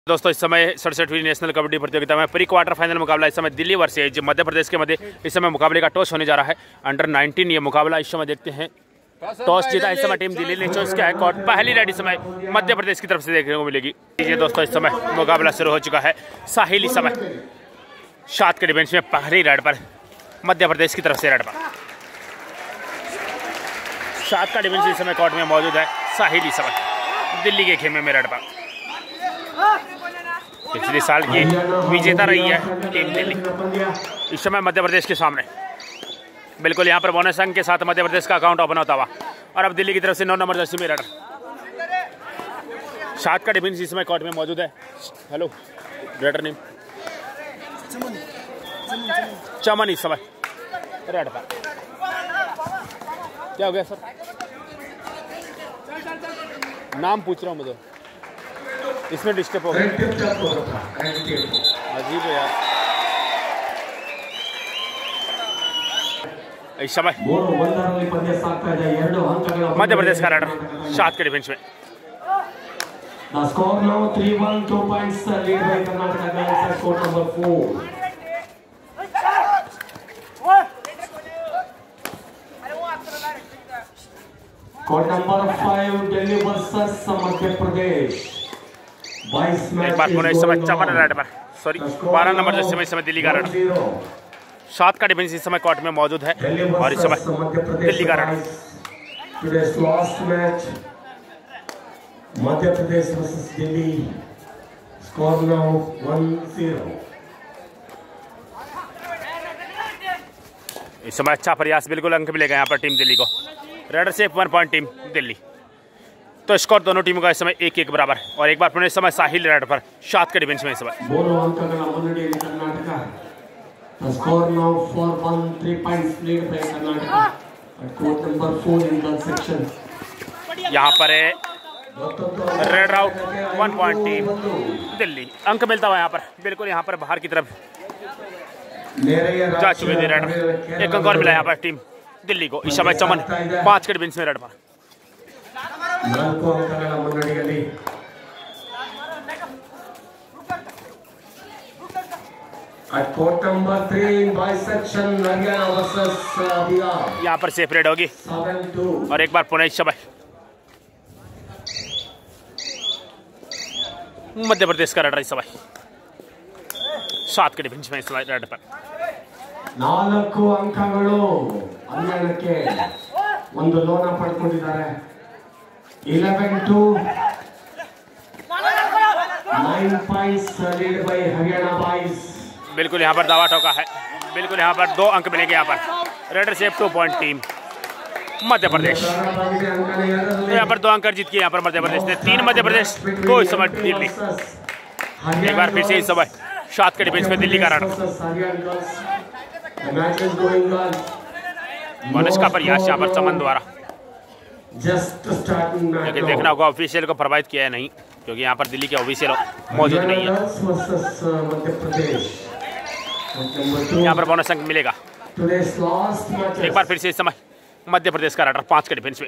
दोस्तों इस समय 67वीं नेशनल कबड्डी प्रतियोगिता में प्री क्वार्टर फाइनल मुकाबला इस समय दिल्ली वर्सेज मध्य प्रदेश के मध्य इस समय मुकाबले का टॉस होने जा रहा है। अंडर 19 ये मुकाबला इस समय देखते हैं। टॉस जीता इस समय टीम दिल्ली ने चॉइस किया है कोर्ट। पहली रेड इस समय मध्य प्रदेश की तरफ से देखने को मिलेगी। ये दोस्तों इस समय मुकाबला शुरू हो चुका है। साहिल इस समय 7 के डिफेंस में पहली रेड पर मध्य प्रदेश की तरफ से रेड पर 7 का डिफेंस इस समय कोर्ट में मौजूद है। साहिल इस समय दिल्ली के खेमे में रेड पर पिछले साल की विजेता रही है टीम दिल्ली। इस समय मध्य प्रदेश के सामने बिल्कुल यहाँ पर बोनस अंक के साथ मध्य प्रदेश का अकाउंट ओपन होता हुआ और अब दिल्ली की तरफ से 9 नंबर जर्सी में रेडर 7 का डिफेंस इस समय कोर्ट में मौजूद है। हेलो रेडर नेम चमन इस समय रेड पर क्या हो गया सर? नाम पूछ रहा हूँ मुझे, इसमें डिस्टर्ब हो गया। अजीब है यार। इस समय मध्य प्रदेश का रेडर 7 के डिफेंस में court number 5 Delhi versus Madhya Pradesh. एक बार पुनः इस समय चमन रेड पर 12 नंबर जैसे में इस समय दिल्ली का रेडर 7 का डिफेंस इस समय कोर्ट में मौजूद है और इस समय दिल्ली का raider Madhya Pradesh versus Delhi. Score now 1-0। इस समय अच्छा प्रयास, बिल्कुल अंक मिलेगा यहाँ पर टीम दिल्ली को। रेडर से 1 पॉइंट टीम दिल्ली। तो स्कोर दोनों टीमों का इस समय 1-1 बराबर और एक बार पुनः इस समय साहिल रेड पर 7 के डिफेंस में इस समय यहाँ पर raid out 1 point team Delhi. अंक मिलता हुआ यहाँ पर बिल्कुल यहाँ पर बाहर की तरफ जा चुके थे रेडर। 1 अंक और मिला यहाँ पर टीम दिल्ली को। इस समय चमन 5 के डिफेंस में रेड पर यहाँ पर सेफ रेड होगी और एक बार पुनः इस समय मध्य प्रदेश का रेडर इस समय 7 के डिफेंस में इस समय रेड पर 4 ಅಂಕಗಳು ಹರಿಯಾಣಕ್ಕೆ ಒಂದು ಲೋನ ಪಡ್ಕೊಂಡಿದ್ದಾರೆ। 11-9 points lead by Haryana boys. बिल्कुल यहाँ पर दावा ठोका है। बिल्कुल यहाँ पर 2 अंक मिलेंगे यहाँ पर raider safe 2 point team Madhya Pradesh. यहाँ पर 2 अंक जीत के यहाँ पर मध्य प्रदेश ने 3 मध्य प्रदेश को इस समय दिल्ली। एक बार फिर से इस समय 7 के डिफेंस में दिल्ली का रेडर बोनस का प्रयास यहाँ पर चमन द्वारा, लेकिन देखना होगा ऑफिशियल को प्रभावित किया है नहीं, क्योंकि यहाँ पर दिल्ली के ऑफिशियल मौजूद नहीं है। यहाँ पर बोनस अंक मिलेगा। एक बार फिर से इस समय मध्य प्रदेश का रेडर 5 के डिफेंस में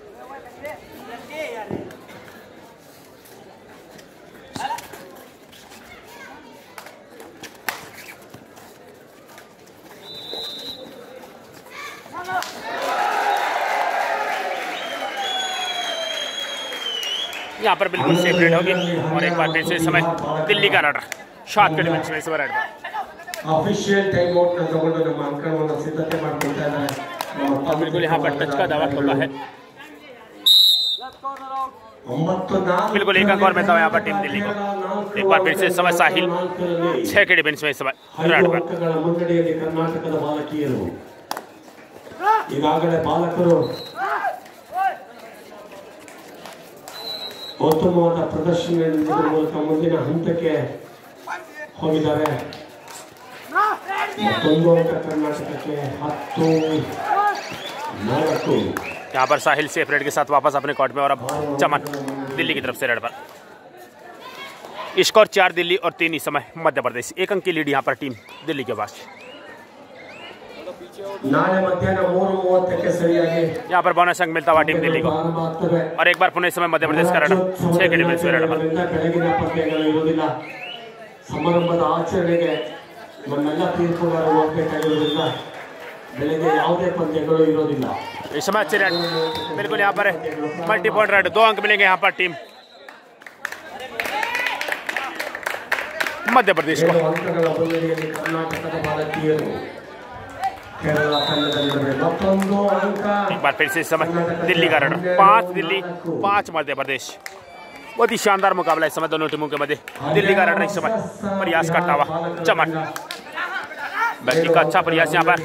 यहाँ पर बिल्कुल सेफ रेड होगी और एक बार फिर से इस समय दिल्ली का रेडर 7 के डिफेंस में इस रेड ऑफिशियल टाइम आउट न ತಗೊಂಡು ನಮ್ಮ ಅಂಕಣವನ್ನು ಸಿದ್ಧತೆ ಮಾಡ್ಕೊಳ್ತಾ ಇದ್ದಾರೆ। बिल्कुल यहाँ पर टच का दावा ठोका है। बिल्कुल 1 अंक और मिलता है यहाँ पर टीम दिल्ली को। एक बार फिर से इस समय साहिल 6 के डिफेंस में इस समय रेड पर कर्नाटकದ ಬಾಲಕಿಯರು ಈಗಾಗಲೇ ಬಾಲಕರು ಉತ್ತಮವಾದ ಪ್ರದರ್ಶನ ನೀಡುವ ಮೂಲಕ ಮುಂದಿನ ಹಂತಕ್ಕೆ ಹೋಗಿದ್ದಾರೆ। कर्नाटक के 10-4। यहाँ पर साहिल सेफ रेड के साथ वापस अपने कोर्ट में और अब चमन दिल्ली की तरफ से रेड पर। स्कोर 4 दिल्ली और 3 इस समय मध्य प्रदेश। 1 अंक की लीड यहाँ पर टीम दिल्ली के पास। ನಾಳೆ ಮಧ್ಯಾಹ್ನ 3:30ಕ್ಕೆ ಸರಿಯಾಗಿ यहाँ पर बोनस अंक मिलता हुआ टीम दिल्ली को। और एक बार पुनः इस समय मध्य प्रदेश का रनर 6 के डिफेंस में रनर ಬೆಳಗಿನ ಪಂದ್ಯಗಳು ಇರುವುದಿಲ್ಲ, ಸಮಾರಂಭದ ಆಚರಣೆಗೆ ನಮ್ಮೆಲ್ಲ ತೀರ್ಪುಗಾರರು ಹೋಗಬೇಕಾಗಿರುವುದರಿಂದ ಬೆಳಗ್ಗೆ ಯಾವುದೇ ಪಂದ್ಯಗಳು ಇರೋದಿಲ್ಲ। इस समय अच्छे रेड, बिल्कुल यहाँ पर मल्टी पॉइंट रेड, 2 अंक मिलेंगे यहाँ पर टीम मध्य प्रदेश को। ಅಂಕಗಳ ಬದಲಿಯಲ್ಲಿ ಕರ್ನಾಟಕದ ಬಾಲಕಿಯರು केरला ತಂಡದಲ್ಲಿದೆ ಮತ್ತೊಂದು ಅಂಕ। एक बार फिर से इस समय दिल्ली का रनर 5 दिल्ली 5 मध्य प्रदेश। बहुत ही शानदार मुकाबला इस समय दोनों टीमों के मध्य। दिल्ली का रनर इस समय प्रयास करता हुआ चमन, बैटिंग का अच्छा प्रयास यहाँ पर,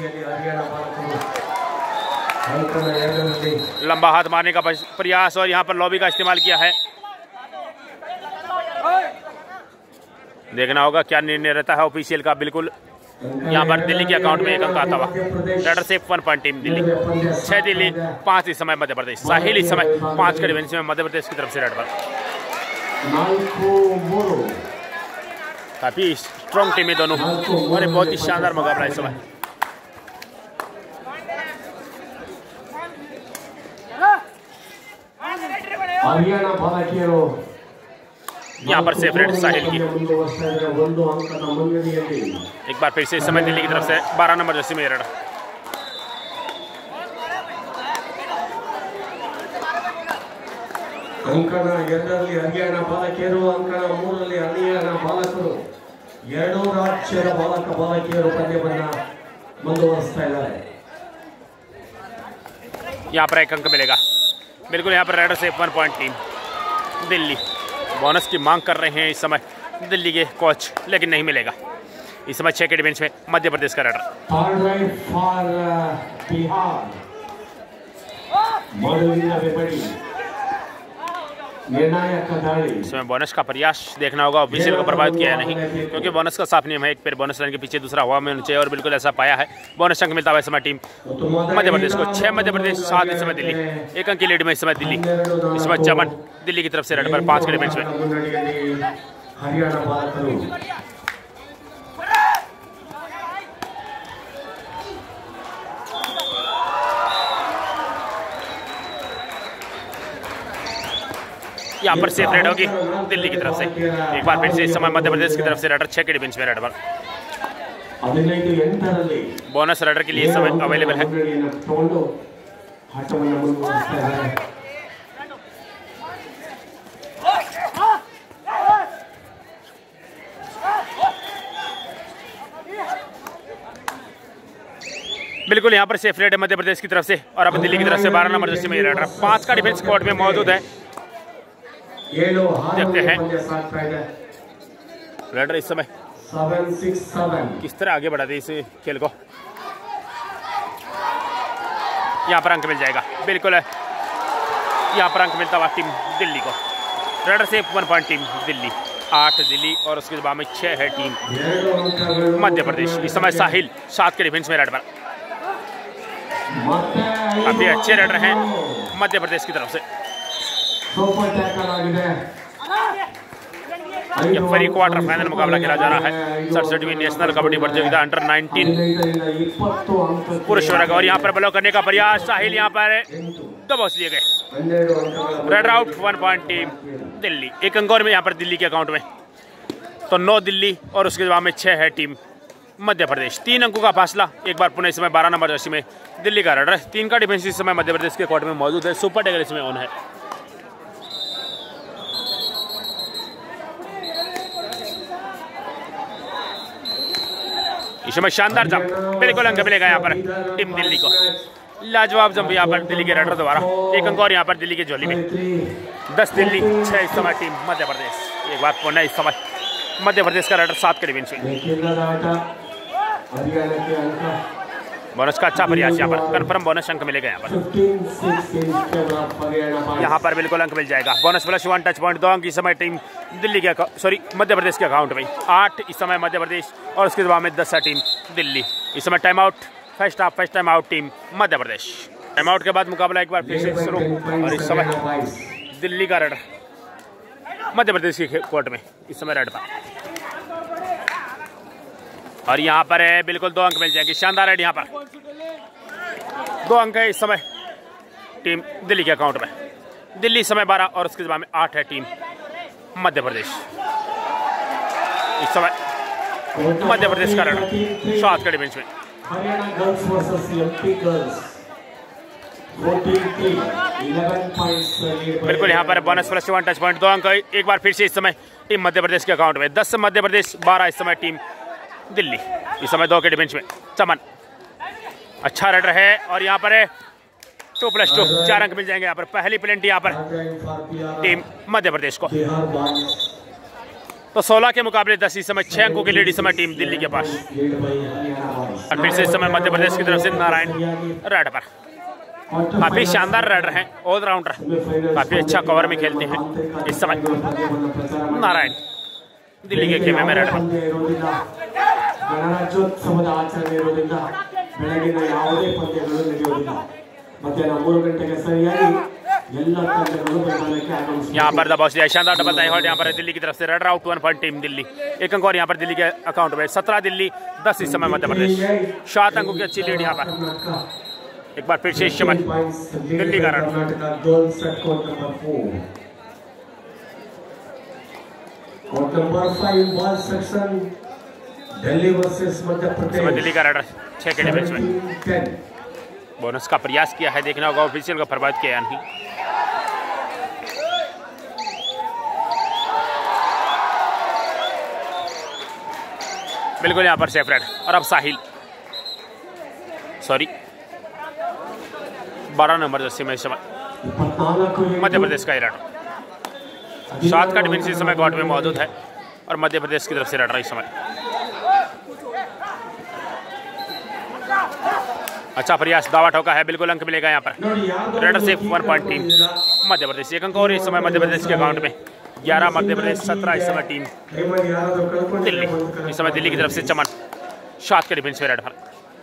लंबा हाथ मारने का प्रयास और यहाँ पर लॉबी का इस्तेमाल किया है। देखना होगा क्या निर्णय रहता है ऑफिशियल का। बिल्कुल यहाँ पर दिल्ली के अकाउंट में 1 अंक आता हुआ। रेडर से 1 पॉइंट टीम दिल्ली, 6 दिल्ली 5 इस समय मध्य प्रदेश। साहिल इस समय 5 के डिफेंस में मध्य प्रदेश की तरफ से रेड पर। काफी स्ट्रॉन्ग टीम है दोनों और बहुत ही शानदार मुकाबला इस समय। हरियाणा बालकियರು यहाँ पर सेफ रेड साहिल की। एक बार फिर से इस समय दिल्ली की तरफ से 12 नंबर जर्सी में रेड। अंकಣ 2ರಲ್ಲಿ ಹರಿಯಾಣ ಬಾಲಕಿಯರು, ಅಂಕಣ 3ರಲ್ಲಿ ಹರಿಯಾಣ ಬಾಲಕರು, ಎರಡೂ ರಾಜ್ಯದ ಬಾಲಕಿಯರು ಪಂದ್ಯವನ್ನು ಮುಂದುವರಿಸ್ತಾ ಇದ್ದಾರೆ। यहाँ पर 1 अंक मिलेगा। बिल्कुल यहाँ पर रेडर से 1 पॉइंट टीम दिल्ली। बोनस की मांग कर रहे हैं इस समय दिल्ली के कोच, लेकिन नहीं मिलेगा। इस समय 6 के डिफेंस में मध्य प्रदेश का रेडर। इसमें बोनस का प्रयास देखना होगा ऑफिशियल को प्रभावित किया है नहीं, क्योंकि बोनस का साफ नियम है, एक पैर बोनस रन के पीछे दूसरा हवा में होना चाहिए और बिल्कुल ऐसा पाया है। बोनस अंक मिलता है इस समय टीम मध्य प्रदेश को। 6 मध्य प्रदेश 7 इस समय दिल्ली, 1 अंक की लीड में इस समय दिल्ली। इस समय चमन दिल्ली की तरफ से रेड पर 5 के डिफेंस में। हरियाणा बालकರು यहाँ पर सेफ रेड होगी दिल्ली की तरफ से। एक बार फिर से इस समय मध्य प्रदेश की तरफ से रेडर 6 के डिफेंस में रेड पर। बोनस रेडर के लिए इस समय अवेलेबल है। बिल्कुल यहाँ पर सेफ रेड है मध्य प्रदेश की तरफ से और अब दिल्ली की तरफ से 12 नंबर जर्सी में रेडर 5 का डिफेंस कोर्ट में मौजूद है। देखते हैं रेडर इस समय 7-6-7 किस तरह आगे बढ़ाते इस खेल को। यहाँ पर अंक मिल जाएगा। बिल्कुल है, यहाँ पर अंक मिलता हुआ टीम दिल्ली को। रेडर से 1 पॉइंट टीम दिल्ली, 8 दिल्ली और उसके बाद में 6 है टीम मध्य प्रदेश। इस समय साहिल 7 के डिफेंस में रेड पर। काफी अच्छे रेडर हैं मध्य प्रदेश की तरफ से। फरी क्वार्टर फाइनल मुकाबला खेला जा रहा है 67वीं नेशनल कबड्डी प्रतियोगिता अंडर 19 पुरुष वर्ग। और यहाँ पर ब्लॉक करने का प्रयास, साहिल यहाँ पर दबोच लिए गए। Raid out 1 point team Delhi. 1 अंक और में यहाँ पर दिल्ली के अकाउंट में, तो 9 दिल्ली और उसके बाद में 6 है टीम मध्य प्रदेश। 3 अंकों का फासला। एक बार पुनः इस समय 12 नंबर जर्सी में दिल्ली का रेडर। 3 का डिफेंस इस समय मध्य प्रदेश के कोर्ट में मौजूद है। सुपर टाइगर इसमें ऑन है। इस समय शानदार जंप, बिल्कुल अंक मिलेगा यहाँ पर टीम दिल्ली को। लाजवाब जंप यहाँ पर दिल्ली के रेडर द्वारा। 1 अंक और यहाँ पर दिल्ली की झोली में। 10 दिल्ली 6 इस समय टीम मध्य प्रदेश। एक बार पुनः इस समय मध्य प्रदेश का रेडर 7 के डिफेंस में। बोनस का अच्छा प्रयास यहाँ पर, कन्फर्म बोनस अंक मिलेगा यहाँ पर। यहाँ पर बिल्कुल अंक मिल जाएगा। बोनस +1 टच पॉइंट 2 अंक इस समय टीम दिल्ली के मध्य प्रदेश के अकाउंट में। 8 इस समय मध्य प्रदेश और उसके बाद में 10 है टीम दिल्ली। इस समय time out, first time out team Madhya Pradesh. Time out के बाद मुकाबला एक बार फिर से शुरू। और इस समय दिल्ली का रेडर मध्य प्रदेश के कोर्ट में इस समय रेड पर। और यहाँ पर है बिल्कुल 2 अंक मिल जाएंगे। शानदार रेड यहाँ पर 2 अंक है इस समय टीम दिल्ली के अकाउंट में। दिल्ली इस समय 12 और उसके जवाब में 8 है टीम मध्य प्रदेश। इस समय मध्य प्रदेश का रन शॉट के डिफेंस में। Haryana girls versus MP girls 14-3 11 points. बिल्कुल यहाँ पर बोनस प्लस 1 टच पॉइंट 2 अंक एक बार फिर से इस समय टीम मध्य प्रदेश के अकाउंट में। 10 मध्य प्रदेश 12 इस समय टीम दिल्ली। इस समय 2 के डिफेंस में चमन अच्छा रन है और यहाँ पर 2+2 4 अंक मिल जाएंगे यहाँ पर। पहली प्लेंटी यहाँ पर टीम मध्य प्रदेश को। तो 16 के मुकाबले 10 इस समय 6 अंकों की लीड इस समय टीम दिल्ली के पास। और फिर से इस समय मध्य प्रदेश की तरफ से नारायण रेड पर। काफी शानदार रेडर हैं, ऑलराउंडर, काफी अच्छा कवर में खेलते हैं इस समय नारायण दिल्ली के खेमे में रेड पर। ಗಣರಾಜ್ಯೋತ್ಸವದ ಆಚರಣೆ ಇರೋದ್ರಿಂದ ಬೆಳಗಿನ ಯಾವುದೇ ಪಂದ್ಯಗಳು ನಡೆಯುವುದಿಲ್ಲ। ಮಧ್ಯಾಹ್ನ 3 ಗಂಟೆಗೆ ಸರಿಯಾಗಿ ಎಲ್ಲ ತಂಡಗಳು मैदानಕ್ಕೆ ಆಗಮಿಸುತ್ತವೆ। यहाँ पर दबाव से शानदार डबल टाई हॉट यहाँ पर दिल्ली की तरफ से raider out 1 point team Delhi. 1 अंक और यहाँ पर दिल्ली के अकाउंट में। 17 दिल्ली 10 इस समय मध्य प्रदेश। 7 अंकों की अच्छी लीड यहाँ पर। एक बार फिर से इस समय दिल्ली का run. Court number 5 ball section Delhi versus Madhya Pradesh. Delhi का रेडर 6 के डिफेंस में। बोनस का प्रयास किया है, देखना होगा ऑफिशियल का बर्बाद किया या नहीं। बिल्कुल यहाँ पर सेफ रेड और अब साहिल सॉरी 12 नंबर जर्सी में इस समय मध्य प्रदेश का रेडर। 7 का डिफेंस इस समय कोर्ट में मौजूद है और मध्य प्रदेश की तरफ से रेडर इस समय। अच्छा प्रयास, दावा ठोका है, बिल्कुल अंक मिलेगा यहाँ पर। रेडर से 1 पॉइंट टीम मध्य प्रदेश। 1 अंक और इस समय मध्य प्रदेश के अकाउंट में। 11 मध्य प्रदेश 17 इस समय टीम दिल्ली। इस समय दिल्ली की तरफ से चमन शॉट के डिफेंस में रेड पर।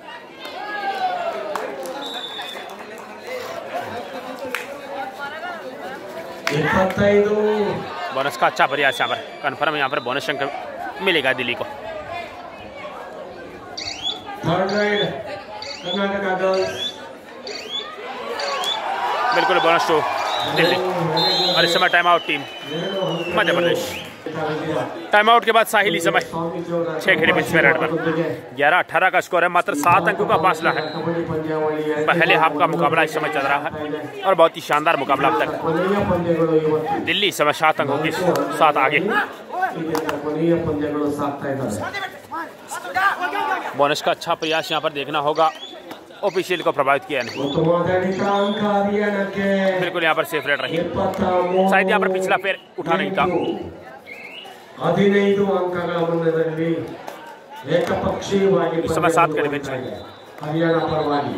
बोनस का अच्छा प्रयास यहाँ पर कन्फर्म। यहाँ पर बोनस अंक मिलेगा दिल्ली को। बिल्कुल बोनस 2 दिल्ली। और इस समय time out team Madhya Pradesh. Time out के बाद साहिल इस समय 6 के डिफेंस में रेड पर। 11-18 का स्कोर है, मात्र 7 अंकों का फासला है। पहले हाफ का मुकाबला इस समय चल रहा है और बहुत ही शानदार मुकाबला अब तक। दिल्ली इस समय 7 अंकों के साथ आगे। बोनस का अच्छा प्रयास यहाँ पर देखना होगा ऑफिशियल को प्रभावित किया नहीं। बिल्कुल यहाँ पर सेफ रेड रही। शायद यहाँ पर पिछला पैर उठा नहीं था। 15 ಅಂಕಗಳ ಮುನ್ನಡೆಯಲ್ಲಿ ಏಕಪಕ್ಷೀಯವಾಗಿ इस समय 7 के डिफेंस में ಹರಿಯಾಣ ಪರವಾಗಿ।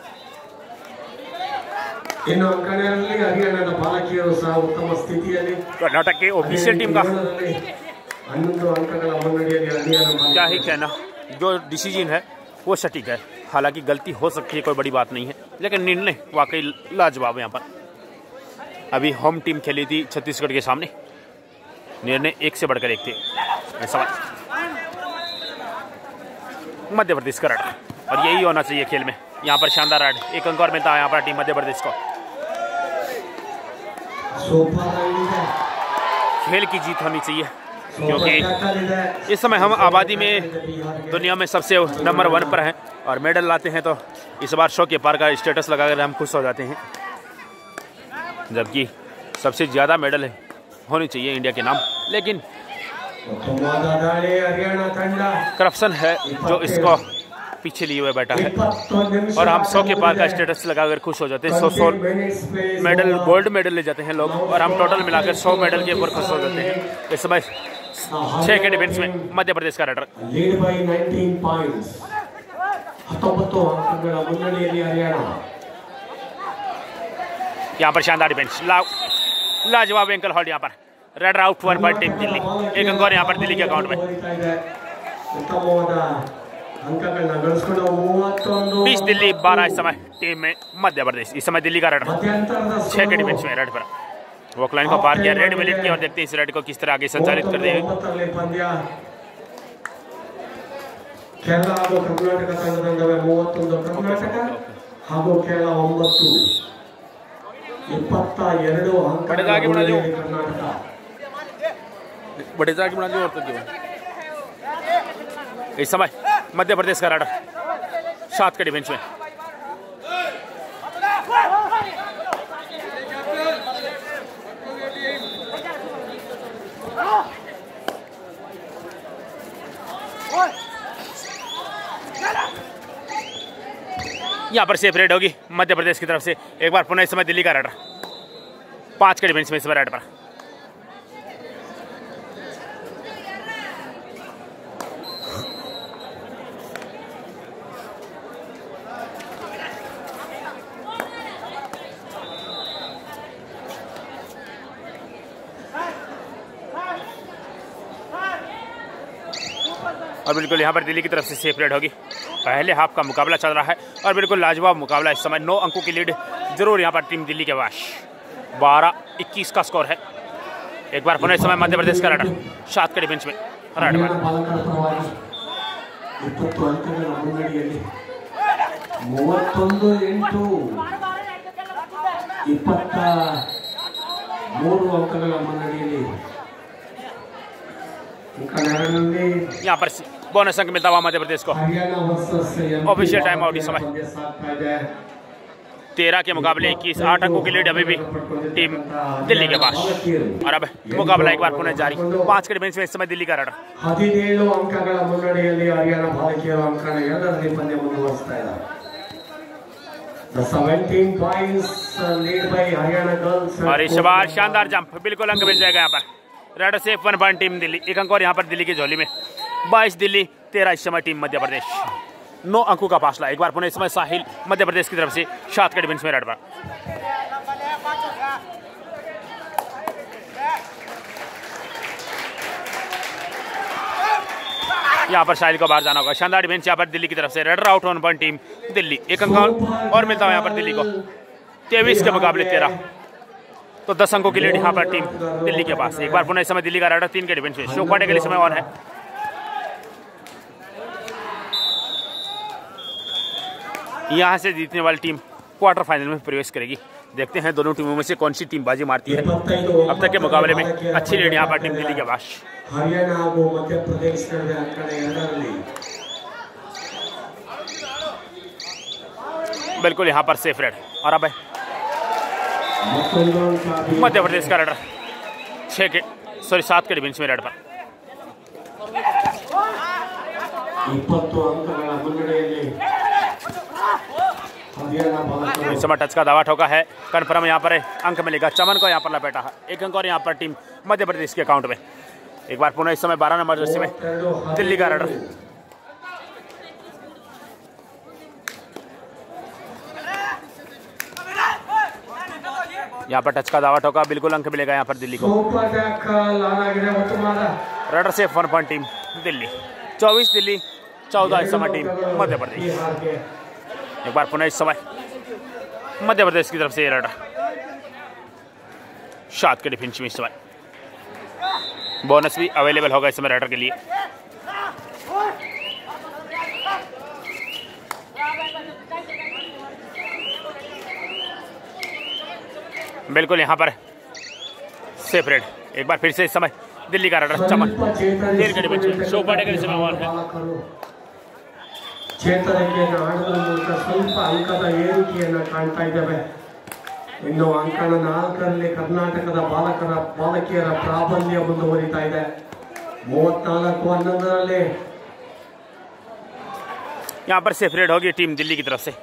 ಇನ್ನು ಅಂಕಣದಲ್ಲಿ ಹರಿಯಾಣದ ಬಾಲಕಿಯರು ಸಹ ಉತ್ತಮ ಸ್ಥಿತಿಯಲ್ಲಿ। कर्नाटक के ऑफिशियल टीम का 11 अंकಗಳ ಮುನ್ನಡೆಯಲ್ಲಿ ಹರಿಯಾಣ क्या ही कहना, जो डिसीजन है वो सटीक है। हालांकि गलती हो सकती है, कोई बड़ी बात नहीं है, लेकिन निर्णय वाकई लाजवाब है। यहाँ पर अभी होम टीम खेली थी छत्तीसगढ़ के सामने, निर्णय एक से बढ़कर एक थे। ऐसा मध्य प्रदेश का रन और यही होना चाहिए खेल में। यहाँ पर शानदार रन 1 अंक और मिलता है यहाँ पर टीम मध्य प्रदेश को। खेल की जीत होनी चाहिए क्योंकि इस समय हम आबादी में दुनिया में सबसे नंबर 1 पर हैं और मेडल लाते हैं, तो इस बार शो के पार का स्टेटस लगाकर हम खुश हो जाते हैं। जबकि सबसे ज़्यादा मेडल होनी चाहिए इंडिया के नाम, लेकिन करप्शन है जो इसको पीछे लिए हुए बैठा है और हम 100 के पार का स्टेटस लगाकर खुश हो जाते हैं। 100 मेडल, गोल्ड मेडल ले जाते हैं लोग और हम टोटल मिलाकर 100 मेडल के ऊपर खुश हो जाते हैं। इस समय 6 के डिफेंस में मध्य प्रदेश का रेडर। यहाँ पर शानदार डिफेंस, लाजवाब एंकल हॉल्ड। यहाँ पर raider out 1 point team Delhi. 1 अंक और यहाँ पर दिल्ली के अकाउंट में। 20 दिल्ली 12 इस समय टीम में मध्य प्रदेश। इस समय दिल्ली का रेडर 6 के डिफेंस में रेड पर वॉक लाइन को पार किया, रेड मिनट की और देखते हैं इस रेड को किस तरह आगे संचालित कर देंगे। ಹಾಗೂ ಕೇವಲ 9 22 ಅಂಕಗಳಾಗಿ ಕರ್ನಾಟಕ बड़ेजागी बना दी और इस समय मध्य प्रदेश का राइडर सात के डिफेंस में यहाँ पर सेफ रेड होगी मध्य प्रदेश की तरफ से। एक बार पुनः इस समय दिल्ली का राइडर 5 के डिफेंस में इस समय राइडर पर और बिल्कुल यहाँ पर दिल्ली की तरफ से सेफ रेड होगी। पहले हाफ का मुकाबला चल रहा है और बिल्कुल लाजवाब मुकाबला। इस समय 9 अंकों की लीड जरूर यहाँ पर टीम दिल्ली के पास। 12-21 का स्कोर है। एक बार पुनः इस समय मध्य प्रदेश का राइडर 7 के डिफेंस में राइडर 31-8 ಅಂಕಗಳ ಮುನ್ನಡೆಯಲ್ಲಿ यहाँ पर बोनस अंक मिलता हुआ मध्य प्रदेश को। ऑफिशियल टाइम आउट इस समय 13 के मुकाबले 21, 8 अंकों की लीड अभी भी टीम दिल्ली के पास। और अब मुकाबला एक बार पुनः जारी। 5 के डिफेंस में इस समय दिल्ली का राइडर 17 ಅಂಕಗಳ ಮುನ್ನಡೆಯಲ್ಲಿ ಹರಿಯಾಣ ಬಾಲಕಿಯರು ಅಂಕನ 2ರಲ್ಲಿ ಪಂದ್ಯ ಮುಂದುವರಿಸ್ತಾ ಇದ್ದಾರೆ। The 17 points lead by Haryana girls। और इस बार शानदार जंप, बिल्कुल अंक मिल जाएगा यहाँ पर। राइडर से 1 पॉइंट टीम दिल्ली, 1 अंक और यहाँ पर दिल्ली की झोली में। 22 दिल्ली, 13 इस समय टीम मध्य प्रदेश। 9 अंकों का फासला। एक बार पुनः इस समय साहिल मध्य प्रदेश की तरफ से 7 के डिफेंस में राइडर पर यहाँ पर साहिल को बाहर जाना होगा। शानदार डिफेंस यहाँ पर दिल्ली की तरफ से। Raider out 1 point team Delhi. 1 अंक और मिलता है यहाँ पर दिल्ली को। 23 के मुकाबले 13, तो 10 अंकों की लीड यहाँ पर टीम दिल्ली के पास। एक बार पुनः इस समय दिल्ली का राइडर 3 के डिफेंस में। शोपाटे के लिए समय ऑन है। यहाँ से जीतने वाली टीम क्वार्टर फाइनल में प्रवेश करेगी। देखते हैं दोनों टीमों में से कौन सी टीम बाजी मारती है। अब तक के मुकाबले में अच्छी लीड यहाँ पर टीम दिल्ली के पास। हरियाणा ಹಾಗೂ मध्य प्रदेश ನಡುವೆ ಅಂಕಣ 2ರಲ್ಲಿ बिल्कुल यहाँ पर सेफ रेड। और अब मध्य प्रदेश का राइडर 7 के डिफेंस में राइडर पर 20 अंकಗಳ ಮುನ್ನಡೆಯಲ್ಲಿ इस समय टच का दावा ठोका है। कन्फर्म यहाँ पर अंक मिलेगा। चमन को यहाँ पर लपेटा है। 1 अंक और यहाँ पर टीम मध्य प्रदेश के अकाउंट में। एक बार पुनः इस समय 12 नंबर जर्सी में दिल्ली का राइडर यहाँ पर टच का दावा ठोका। बिल्कुल अंक मिलेगा यहाँ पर दिल्ली को। राइडर से 1 पॉइंट टीम दिल्ली। 24 दिल्ली, 14 इस समय टीम मध्य प्रदेश। एक बार पुनः इस समय मध्य प्रदेश की तरफ से ये राइडर 7 के डिफेंस में। इस समय बोनस भी अवेलेबल होगा इस समय राइडर के लिए। बिल्कुल यहाँ पर सेफ रेड। एक बार फिर से इस समय दिल्ली का राइडर चमन 13 के डिफेंस में। शोपाटे के लिए समय ऑन है। ಚೇತರಿಕೆಯನ್ನು ಆಡುವ ಮೂಲಕ ಸ್ವಲ್ಪ ಅಂಕದ ಏರಿಕೆಯನ್ನು ಕಾಣ್ತಾ ಇದ್ದೇವೆ। ಇನ್ನು ಅಂಕಣ 4ರಲ್ಲಿ ಕರ್ನಾಟಕದ ಬಾಲಕಿಯರ ಪ್ರಾಬಲ್ಯ ಮುಂದುವರಿತಾ ಇದೆ। 34-11ರಲ್ಲಿ यहाँ पर सेफ रेड होगी टीम दिल्ली की तरफ से।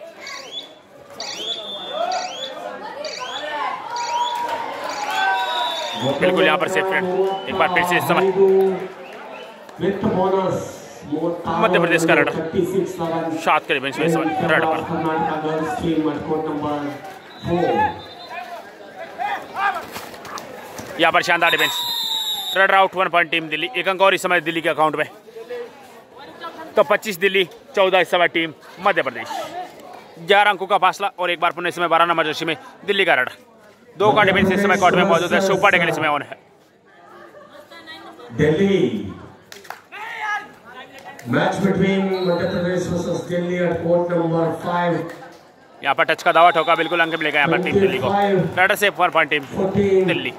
बिल्कुल यहाँ पर सेफ रेड। एक बार फिर से इस समय विथ बोनस मध्य प्रदेश का राइडर 7 के डिफेंस में राइडर पर यहाँ पर शानदार defence. Raider out 1 point team Delhi. 1 अंक और इस समय दिल्ली के अकाउंट में। तो 25 दिल्ली, 14 इस समय टीम मध्य प्रदेश। 11 अंकों का फासला। और एक बार पुनः इस समय 12 नंबर जर्सी में दिल्ली का राइडर 2 का डिफेंस इस समय कोर्ट में मौजूद है। शोपाटे के लिए समय ऑन है। Delhi match between Madhya Pradesh versus Delhi at court number 5 यहाँ पर टच का दावा ठोका, बिल्कुल अंक मिलेगा यहाँ पर टीम दिल्ली को। राइडर से 1 पॉइंट टीम दिल्ली।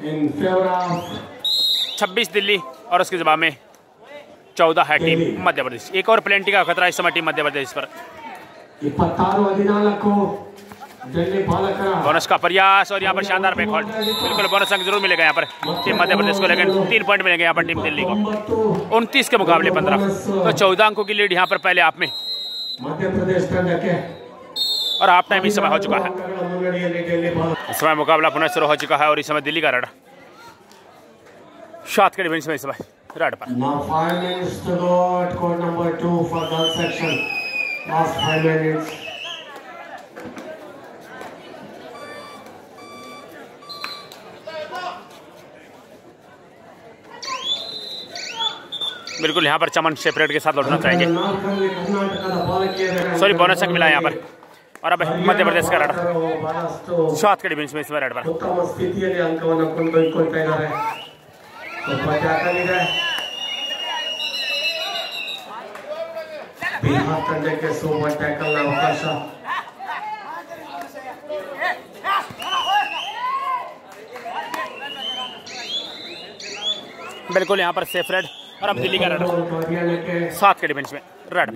26 दिल्ली और उसके जवाब में 14 है टीम मध्य प्रदेश। एक और प्लेंटी का खतरा इस समय टीम मध्य प्रदेश पर। बोनस का प्रयास और यहाँ पर शानदार बैकहॉल्ड, बिल्कुल बोनस अंक जरूर मिलेगा यहाँ पर टीम मध्य प्रदेश को, लेकिन 3 पॉइंट मिलेंगे यहाँ पर टीम दिल्ली को। 29 के मुकाबले 15, तो 14 अंकों की लीड यहाँ पर पहले आप में। मध्य प्रदेश और हाफ टाइम इस समय हो चुका है। इस समय मुकाबला पुनः शुरू हो चुका है और इस समय दिल्ली का रेड 7 के डिफेंस में इस समय रेड पर। बिल्कुल यहाँ पर चमन सेपरेट के साथ लौटना चाहेंगे। सॉरी, बोनस अंक मिला यहाँ पर। और अब मध्य प्रदेश का रेड 7 के डिफेंस में इस रेड पर। उत्तम स्थितिಯಲ್ಲಿ ಅಂಕವನ್ನು ಕೊಂಡೊಯ್ಕೊಳ್ತಾ ಇದ್ದಾರೆ। बिहार ತಂಡಕ್ಕೆ ಸೂಪರ್ ಟ್ಯಾಕಲ್ ಅವಕಾಶ। बिल्कुल यहाँ पर सेफ रेड और अब दिल्ली का रेड 7 के डिफेंस में रेड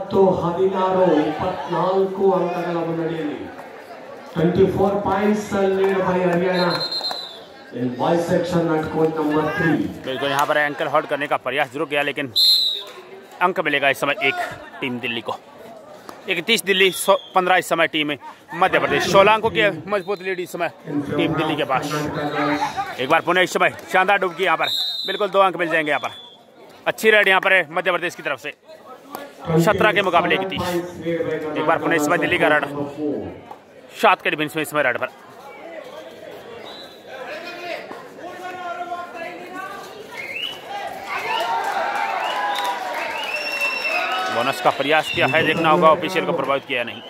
40-16-24 अंकಗಳ ಮುನ್ನಡೆಯಲ್ಲಿ 24 points led by Haryana in boys section at court number 3। बिल्कुल यहाँ पर एंकल होल्ड करने का प्रयास जरूर किया, लेकिन अंक मिलेगा इस समय 1 टीम दिल्ली को। 31 दिल्ली 15 इस समय टीम मध्य प्रदेश। 16 अंकों की मजबूत लीड इस समय टीम दिल्ली के पास। एक बार पुनः इस समय शानदार डुबकी यहाँ पर, बिल्कुल 2 अंक मिल जाएंगे यहाँ पर। अच्छी रेड यहाँ पर है मध्य प्रदेश की तरफ से 17 के मुकाबले 31। एक बार पुनः इस समय दिल्ली का रेड 7 के डिफेंस में इस समय रेड पर। बोनस का प्रयास किया है, देखना होगा ऑफिशियल को प्रभावित किया नहीं।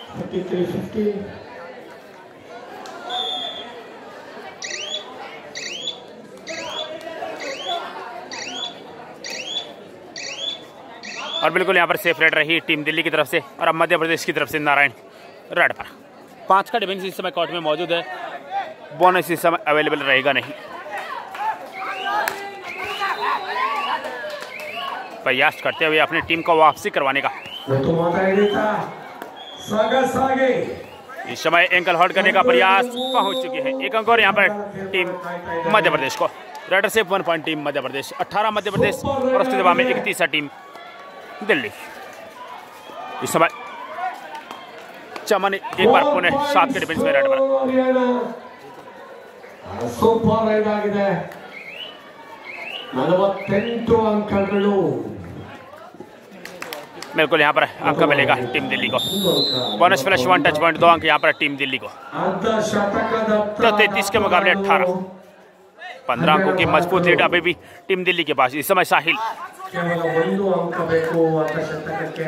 और बिल्कुल यहाँ पर सेफ रेड रही टीम दिल्ली की तरफ से। और अब मध्य प्रदेश की तरफ से नारायण रेड पर। 5 का डिफेंस इस समय कोर्ट में मौजूद है, बोनस इस समय अवेलेबल रहेगा नहीं। प्रयास करते हुए अपनी टीम को वापसी करवाने का। इस समय एंकल होल्ड करने का प्रयास पहुंच चुके हैं। 1 अंक और यहाँ पर टीम मध्य प्रदेश को। रेडर से 1 पॉइंट टीम मध्य प्रदेश। 18 मध्य प्रदेश और उसके जवाब में 31 टीम दिल्ली। इस समय चमन एक बार पुणे 7 के डिफेंस में रेड पर। ಸೂಪರ್ ರೈಡ್ ಆಗಿದೆ 48 ಅಂಕಗಳು। बिल्कुल यहाँ पर अंक मिलेगा टीम दिल्ली को। बोनस प्लस 1 टच पॉइंट 2 अंक यहाँ पर टीम दिल्ली को। तो 33 के मुकाबले 18, 15 अंकों की मजबूत लीड अभी भी टीम दिल्ली के पास। इस समय साहिल ಕೇವಲ 1 ಅಂಕ ಬೇಕು ಅರ್ಧಶತಕಕ್ಕೆ।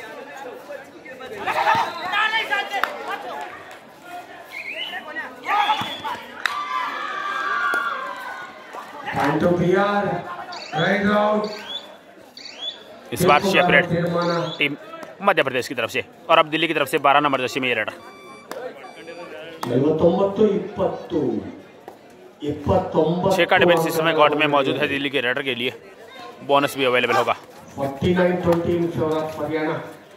Time to PR, right out। इस बार सेपरेट टीम मध्य प्रदेश की तरफ से। और अब दिल्ली की तरफ से 12 नंबर जर्सी में ये रेडर 6 का डिफेंस इस समय कोर्ट में मौजूद है दिल्ली के रेडर के लिए। बोनस भी अवेलेबल होगा। 49-20 in favor of हरियाणा।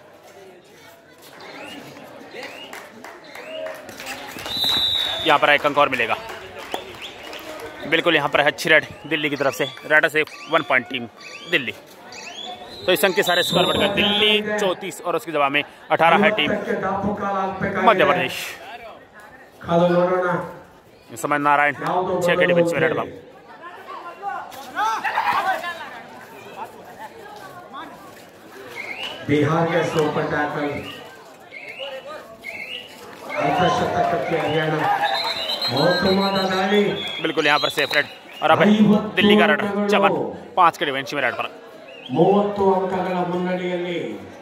यहाँ पर 1 अंक और मिलेगा। बिल्कुल यहाँ पर अच्छी रेड दिल्ली की तरफ से। रेडर से 1 पॉइंट टीम दिल्ली। तो इस अंक के सारे स्कोर बढ़कर दिल्ली 34 और उसके जवाब में 18 है टीम मध्य प्रदेश। इस समय नारायण 6 के डिफेंस में रेड बाब। बिहार के सुपर टैकल अर्धशतकಕ್ಕೆ हरियाणा। बिल्कुल यहाँ पर सेफ रेड। और अब दिल्ली का रेडर चमन 5 के डिफेंस में रेड पर। 30 ಅಂಕಗಳ ಮುನ್ನಡೆಯಲ್ಲಿ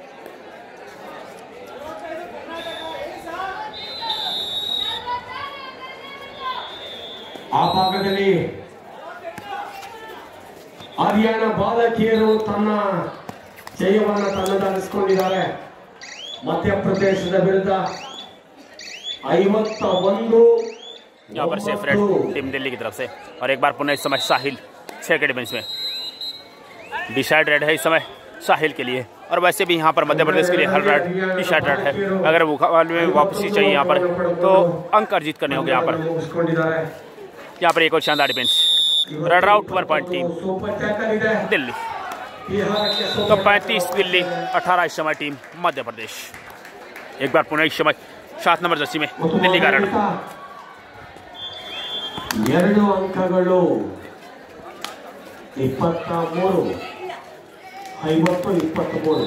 ಆ ಭಾಗದಲ್ಲಿ ಹರಿಯಾಣ ಬಾಲಕಿಯರು ತನ್ನ ಜಯವನ್ನು ತನ್ನದಾಗಿಸಿಕೊಂಡಿದ್ದಾರೆ ಮಧ್ಯಪ್ರದೇಶದ ವಿರುದ್ಧ यहाँ पर सेफ रेड टीम दिल्ली की तरफ से। और एक बार पुनः इस समय साहिल 6 के डिफेंस में। डिसाइड रेड है इस समय साहिल के लिए। और वैसे भी यहाँ पर मध्य प्रदेश के लिए हर रेड डिसाइड रेड है। अगर मुकाबले में वापसी चाहिए यहाँ पर तो अंक अर्जित करने होंगे। यहाँ पर एक और शानदार defence. Run out 1 point team Delhi. तो 35 दिल्ली 18 इस समय टीम मध्य प्रदेश। एक बार पुनः इस समय 7 नंबर जर्सी में दिल्ली का रन। 2 अंकಗಳು 23 50-23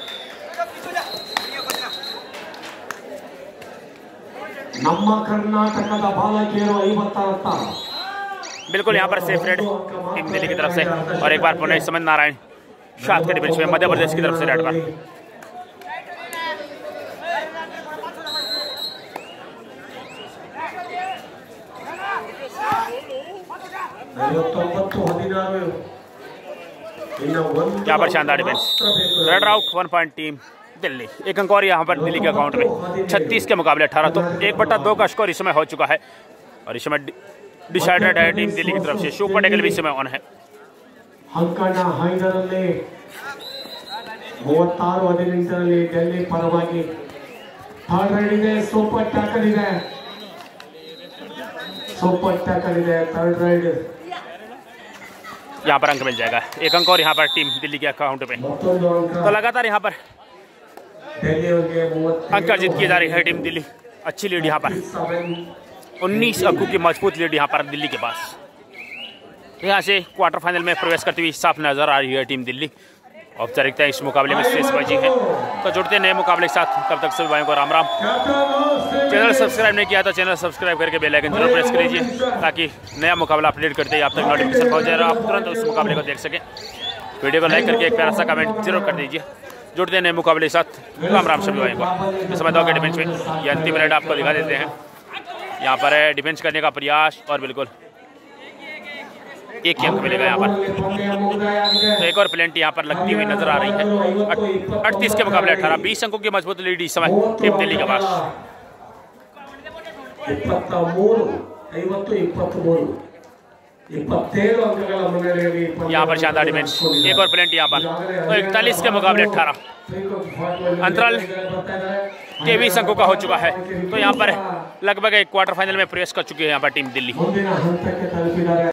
ನಮ್ಮ ಕರ್ನಾಟಕದ ಬಾಲಕಿಯರು 56 बिल्कुल यहाँ पर सेफ रेड टीम दिल्ली की तरफ से। और एक बार पुनः इस समय नारायण 7 के डिफेंस में मध्य प्रदेश की तरफ से रेड पर। यहाँ पर शानदार defence. Raid out 1 point team Delhi. एक अंक और यहाँ पर दिल्ली के अकाउंट में 36 के मुकाबले 18। तो 1/2 का स्कोर इस समय हो चुका है। और इस समय डिसाइडेड है टीम दिल्ली की तरफ से। सुपर टैकल भी इस समय ऑन है। अंकಣ 5ರಲ್ಲಿ 36-18ರಲ್ಲಿ दिल्ली ಪರವಾಗಿ ಥರ್ಡ್ ರೈಡ್ ಇದೆ। ಸೂಪರ್ ಟ್ಯಾಕಲ್ ಇದೆ थर्ड राइड। यहाँ पर अंक मिल जाएगा। एक अंक और यहाँ पर टीम दिल्ली के अकाउंट में। तो लगातार यहाँ पर अंक अर्जित किए जा रही है टीम दिल्ली। अच्छी लीड यहाँ पर 19 अंकों की मजबूत लीड यहाँ पर दिल्ली के पास। यहाँ से क्वार्टर फाइनल में प्रवेश करती हुई साफ नजर आ रही है टीम दिल्ली। औपचारिकता इस मुकाबले में शेषबाजी है। तो जुड़ते नए मुकाबले के साथ। तब तक सभी भाइयों को राम राम। चैनल सब्सक्राइब नहीं किया तो चैनल सब्सक्राइब करके बेल आइकन जरूर प्रेस कीजिए ताकि नया मुकाबला अपडेट करते ही आप तक नोटिफिकेशन पहुंच जाए और आप तुरंत उस मुकाबले को देख सकें। वीडियो को लाइक करके एक प्यारा सा कमेंट जरूर कर दीजिए। जुड़ते नए मुकाबले के साथ। राम राम सभी भाइयों को। इस समय 2 के डिफेंस में ये अंतिम रेड आपको दिखा देते हैं। यहाँ पर है डिफेंस करने का प्रयास और बिल्कुल एक ही अंक मिलेगा यहाँ पर। तो एक और प्लेंटी यहाँ पर लगती हुई नजर आ रही है। 38 के मुकाबले 18। 20 अंकों की मजबूत लीड इस समय टीम दिल्ली के पास। 27 अंकಗಳ ಮುನ್ನಡೆಯಲ್ಲಿ यहाँ पर शानदार डिफेंस। एक और प्लेंटी यहाँ पर। तो 41 के मुकाबले 18। अंतराल 23 अंकों का हो चुका है। तो यहाँ पर लगभग एक क्वार्टर फाइनल में प्रवेश कर चुकी है यहाँ पर टीम दिल्ली।